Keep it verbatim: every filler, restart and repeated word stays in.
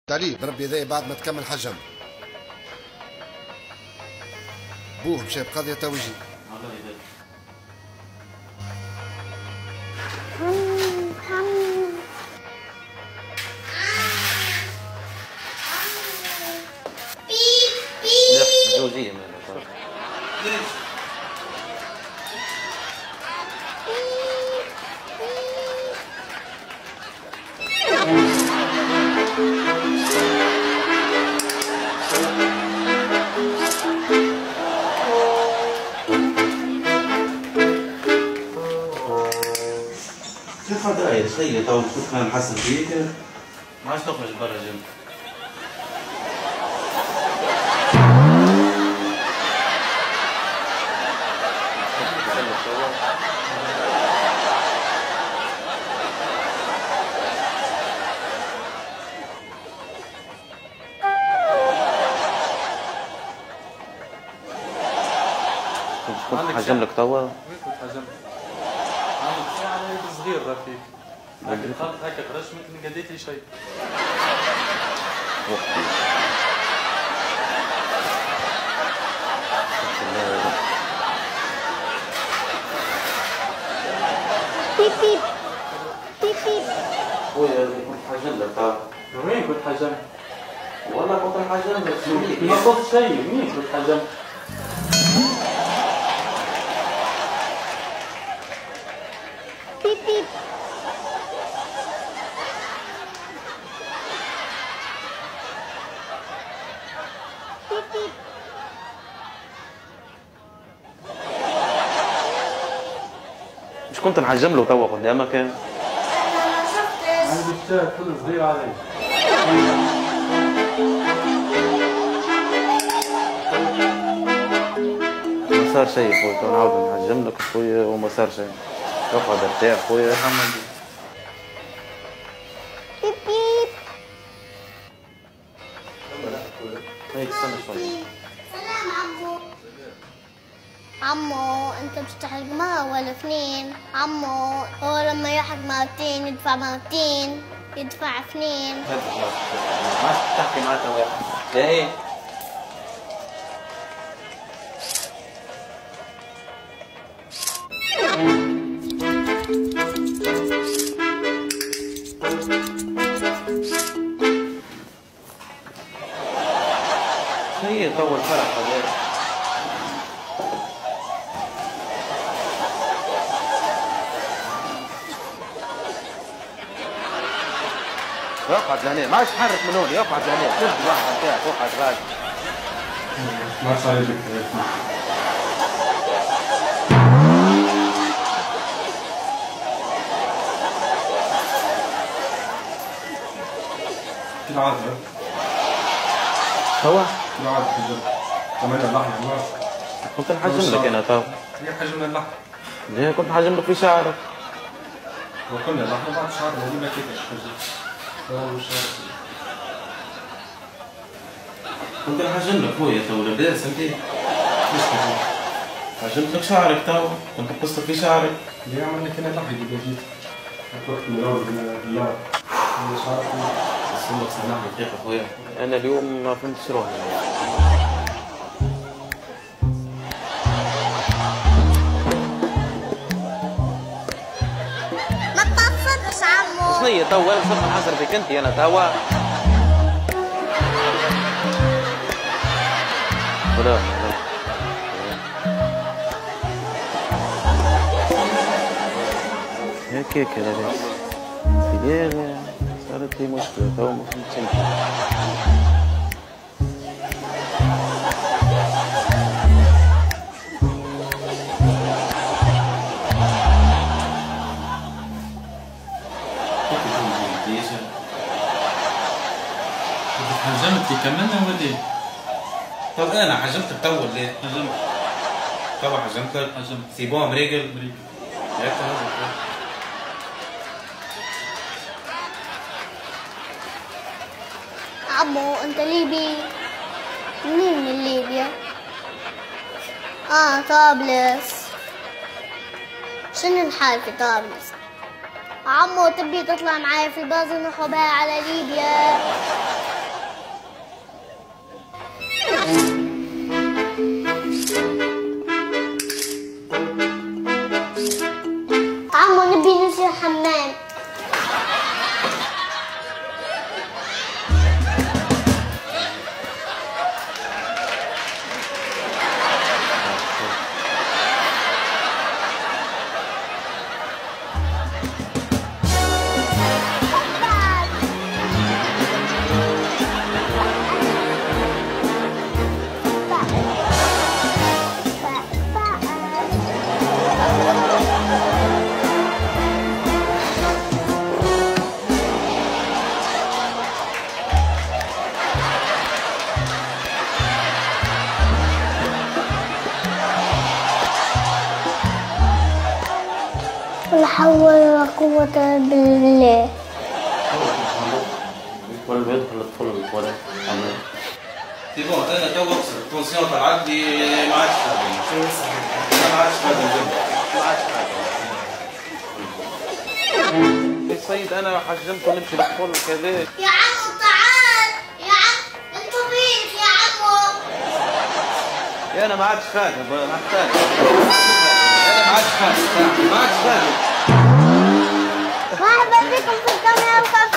تعليل بربي يدي بعد ما تكمل حجم. بوه مشى بقضية توجيه. الله يبارك. زوجية من ليش؟ كيف داير تخيل تو شوف كان محسن فيك ما عادش تخرج برا جيم. كنت حجم لك توا؟ وين كنت حجمت؟ عملت ساعة هيك صغير رفيق. هيك دخلت هيك خرجت مثل قديت لي شيء. بيب بيب بيب بيب. خويا كنت حجم لك توا. وين كنت حجمت؟ والله كنت حجم لك. ما صرت شيء، وين كنت حجمت؟ بيب بيب. بيب بيب. مش كنت نحجم له توا قدامك؟ انا ما شفتش. عندي شتات كل صغير علي. ما صار شيء خويا تو نعاود نحجم لك خويا وما صار شيء. اقعد ارتاح خويا. بيب بيب. هيك استنى شوي. سلام عمو. عمو انت بتستحق مرة ولا اثنين؟ عمو هو لما يحق مرتين يدفع مرتين يدفع اثنين. ما تحكي معك واحد. ليه؟ هي طول فرح هذا. يقعد لهنا ما يتحرك من هون يقعد لهنا شد الواحد نتاعك اقعد غادي. ما صار لك. كل عادة هو كل عادة حجم كمان اللحم ما كنت نحجم لك انا تو. هي حجم اللحم ليه كنت نحجم لك في شعرك؟ وكنا اللحم بعد شهر هذه ما كيف حجم هو شهر كنت نحجم لك خويا تو لاباس انت؟ ليش حجم؟ حجمت لك شعرك تو كنت قصت في شعرك. ليه عملنا كنا اللحم اللي جيت رحت من الأول بالله من شهر اسمك سامحني دقيقة خويا انا اليوم ما فهمتش روحي. ما تقصدش عمو. شنيا تو انا صرت نحزر فيك انت انا توا. ولا لا هيك هيك لاباس. في دير صارت لي مشكلة تو ما فهمتش انت. حجمت كملنا ولا طب انا حجمتك تو ليه؟ حجمت تو حجمتك حجمت سيبوها مريقل مريقل هيك هذا عمو انت ليبي؟ منين من ليبيا؟ اه طابلس. شنو الحال في طابلس؟ عمو تبي تطلع معايا في الباص نروحوا بها على ليبيا؟ حول ولا قوة إلا بالله. ولا بيدخل الطفل ولا عمل. سي بون انا تو التونسيون طلعت لي ما عادش خادم. ما عادش خادم ما عادش خادم. يا سيد انا حجمت ونمشي للطفل كذا. يا عمو تعال يا عم انت بيك يا عمو. يا انا ما عادش خادم ما محتاج. انا ما عادش خادم ما عادش خادم. مرحبا بكم في القناة الخاصة